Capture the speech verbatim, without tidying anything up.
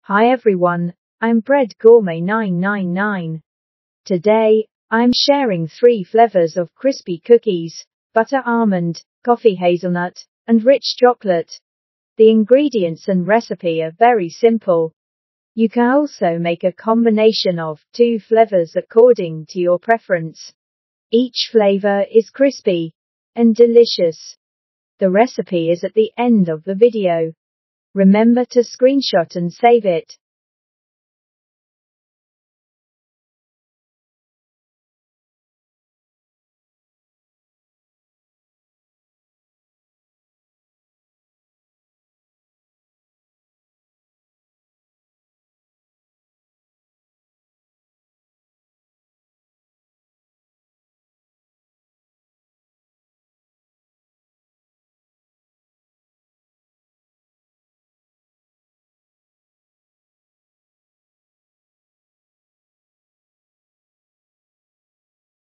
Hi everyone, I'm Bread Gourmet nine nine nine. Today, I'm sharing three flavors of crispy cookies: butter almond, coffee hazelnut, and rich chocolate. The ingredients and recipe are very simple. You can also make a combination of two flavors according to your preference. Each flavor is crispy and delicious. The recipe is at the end of the video. Remember to screenshot and save it.